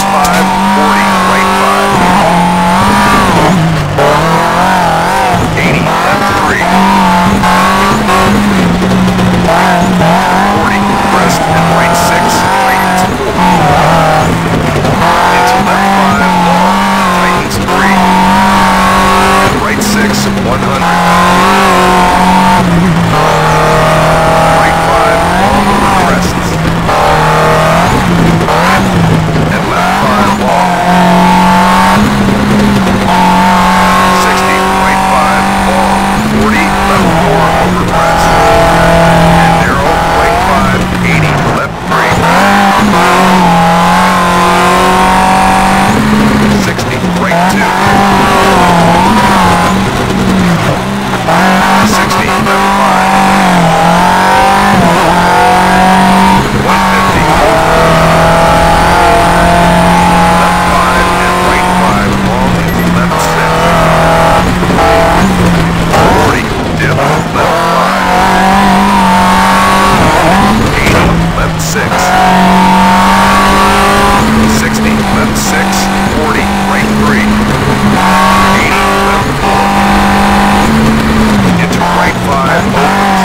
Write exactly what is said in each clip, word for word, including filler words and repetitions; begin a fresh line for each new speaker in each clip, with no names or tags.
five, forty, right five. eighty, left three. forty, crest and right six, tightens four. Into left five, long, tightens three. Right six, one hundred. Right five, long over crests. And left five, long. sixty, right five, long. forty, left four over crest. And narrow, right five, eighty, left three. sixty, right two. sixty, left five. one fifty, left five and right five, long into left six. forty, dip, left five. eighty, left six. sixty, left six. forty, right three. eighty, left four. Into right five, opens.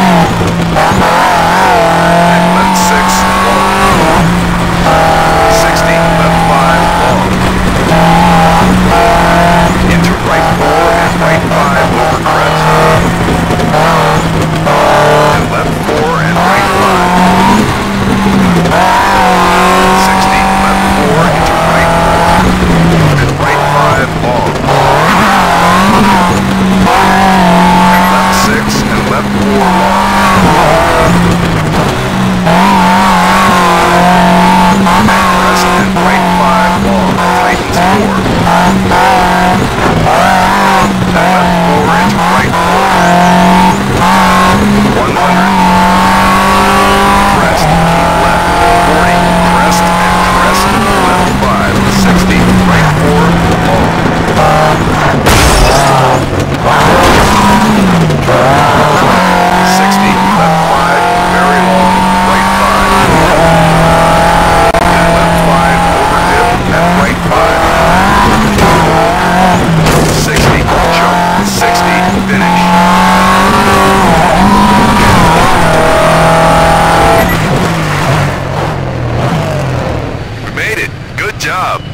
And left six, long. sixty, left five, long. Into right four and right five, over crest. And left four and right five. sixty, left four, into right four. And right five, long. And left six and left four, long. And crest and right five, long, tightens four. And left four into right four. one hundred. Crest, left, forty, crest and crest, left five, sixty, right four, long. sixty, left five, very long, right five. And left five, over dip, and right five. sixty, jump, sixty, finish. We made it. Good job.